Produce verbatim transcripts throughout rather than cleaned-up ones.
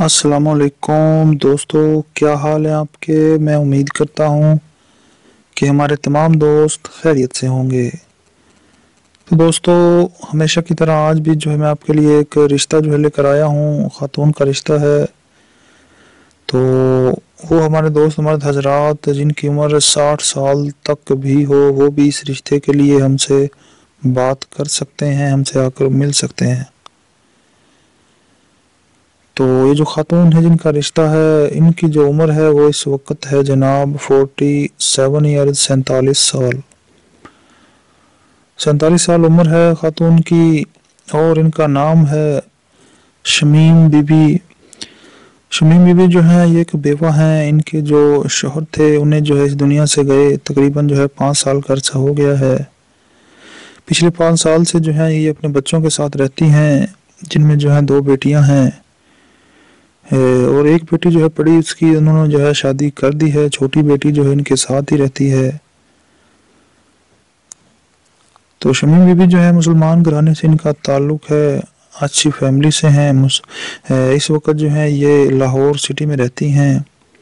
السلام علیکم دوستو، کیا حال ہے آپ کے؟ میں امید کرتا ہوں کہ ہمارے تمام دوست خیریت سے ہوں گے۔ تو دوستو، ہمیشہ کی طرح آج بھی جو ہے میں آپ کے لیے ایک رشتہ جو ہے لے کر آیا ہوں، خاتون کا رشتہ ہے۔ تو وہ ہمارے دوست مرد حضرات جن کی عمر ساٹھ سال تک بھی ہو، وہ بھی اس رشتے کے لیے ہم سے بات کر سکتے ہیں، ہم سے آ کر مل سکتے ہیں۔ تو یہ جو خاتون ہے جن کا رشتہ ہے، ان کی جو عمر ہے وہ اس وقت ہے جناب فورٹی سیون ایئر سینتالیس سال سینتالیس سال عمر ہے خاتون کی، اور ان کا نام ہے شمیم بی بی۔ شمیم بی بی جو ہیں یہ ایک بیوہ ہیں۔ ان کے جو شوہر تھے انہیں جو ہے اس دنیا سے گئے تقریباً جو ہے پانچ سال کا عرصہ ہو گیا ہے۔ پچھلے پانچ سال سے جو ہے یہ اپنے بچوں کے ساتھ رہتی ہیں، جن میں جو ہے دو بیٹیاں ہیں اور ایک بیٹی جو ہے پڑی، اس کی انہوں نے جو ہے شادی کر دی ہے۔ چھوٹی بیٹی جو ہے ان کے ساتھ ہی رہتی ہے۔ تو شمیم بی بی جو ہے مسلمان گھرانے سے ان کا تعلق ہے، اچھی فیملی سے ہیں۔ اس وقت جو ہے یہ لاہور سٹی میں رہتی ہیں۔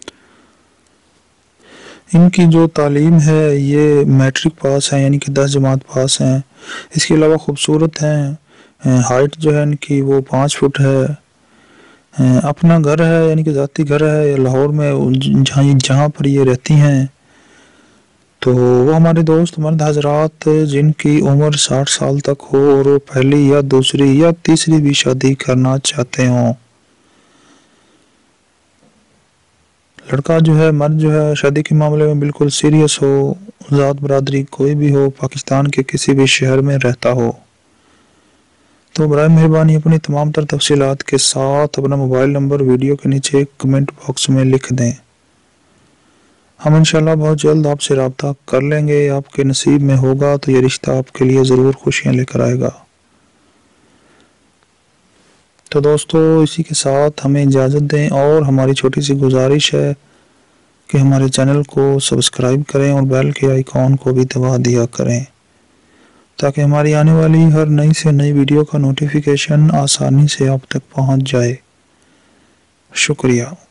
ان کی جو تعلیم ہے یہ میٹرک پاس ہے، یعنی کہ دس جماعت پاس ہیں۔ اس کے علاوہ خوبصورت ہیں، ہائٹ جو ہے ان کی وہ پانچ فٹ ہے۔ اپنا گھر ہے، یعنی کہ ذاتی گھر ہے لاہور میں جہاں جہاں پر یہ رہتی ہیں۔ تو وہ ہمارے دوست مرد حضرات جن کی عمر ساٹھ سال تک ہو اور وہ پہلی یا دوسری یا تیسری بھی شادی کرنا چاہتے ہوں، لڑکا جو ہے مرد جو ہے شادی کے معاملے میں بالکل سیریس ہو، ذات برادری کوئی بھی ہو، پاکستان کے کسی بھی شہر میں رہتا ہو، تو برائے مہربانی اپنی تمام تر تفصیلات کے ساتھ اپنا موبائل نمبر ویڈیو کے نیچے کمنٹ باکس میں لکھ دیں۔ ہم انشاءاللہ بہت جلد آپ سے رابطہ کر لیں گے۔ آپ کے نصیب میں ہوگا تو یہ رشتہ آپ کے لیے ضرور خوشیاں لے کر آئے گا۔ تو دوستو، اسی کے ساتھ ہمیں اجازت دیں، اور ہماری چھوٹی سی گزارش ہے کہ ہمارے چینل کو سبسکرائب کریں اور بیل کے آئیکن کو بھی دبا دیا کریں، تاکہ ہماری آنے والی ہر نئی سے نئی ویڈیو کا نوٹیفیکیشن آسانی سے آپ تک پہنچ جائے۔ شکریہ۔